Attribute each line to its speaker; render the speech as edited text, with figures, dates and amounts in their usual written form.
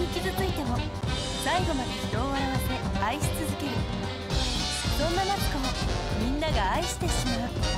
Speaker 1: 傷ついても最後まで人を笑わせ愛し続ける。そんな夏子をみんなが愛してしまう。